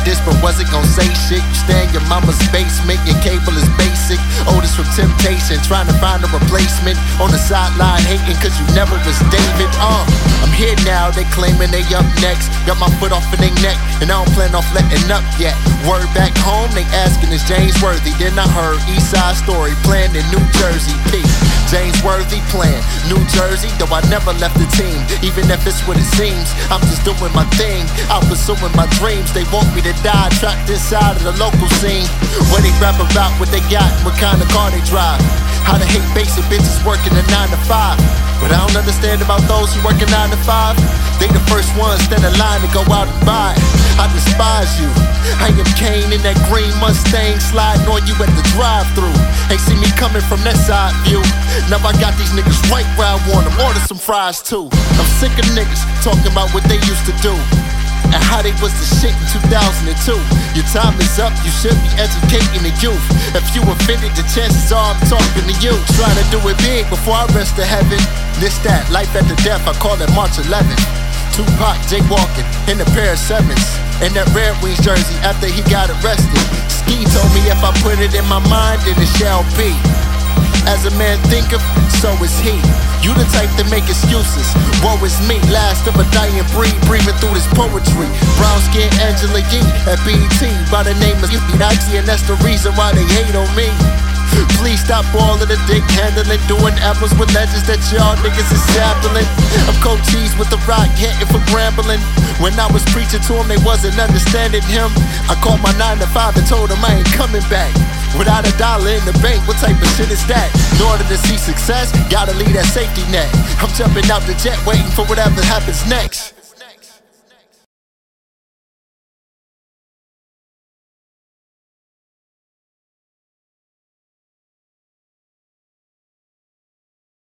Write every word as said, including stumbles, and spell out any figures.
this, but wasn't gon' say shit. You stay in your mama's basement, your cable is basic. Oldest from temptation, trying to find a replacement. On the sideline hating cause you never was David. Uh, I'm here now, they claiming they up next. Got my foot off in their neck, and I don't plan off letting up yet. Word back home, they asking is James Worthy. Then I heard East Side Story playing in New Jersey. P. James Worthy playing New Jersey, though I never left the team. Even if it's what it seems, I'm just doing my thing, out pursuing my dreams. They want me to die, trapped inside of the local scene, where they rap about what they got, what kind of car they drive, how to hate basic bitches working a nine to five. But I don't understand about those who work a nine to five. They the first ones stand in line to go out and buy it. I despise you. I am Kane in that green Mustang, sliding on you at the drive-thru. Ain't see me coming from that side view. Now I got these niggas right where I want them. Order some fries too. I'm sick of niggas talking about what they used to do and how they was the shit in two thousand two. Your time is up, you should be educating the youth. If you offended, the chances are I'm talking to you. Trying to do it big before I rest to heaven. This, that, life after death, I call it March eleventh. Tupac jaywalking in a pair of sevens, in that Red Wings jersey after he got arrested. Ski told me if I put it in my mind, then it shall be. As a man thinketh, so is he. You the type to make excuses. Woe is me, last of a dying breed, breathing through this poetry. Brown skin Angela Yee at B E T by the name of Beatz, and that's the reason why they hate on me. Please stop all of the dick handling, doing apples with legends that y'all niggas is sampling. I'm cold cheese with the rock, hitting for grambling. When I was preaching to him, they wasn't understanding him. I called my nine to five and told him I ain't coming back. Without a dollar in the bank, what type of shit is that? In order to see success, gotta leave that safety net. I'm jumping out the jet, waiting for whatever happens next.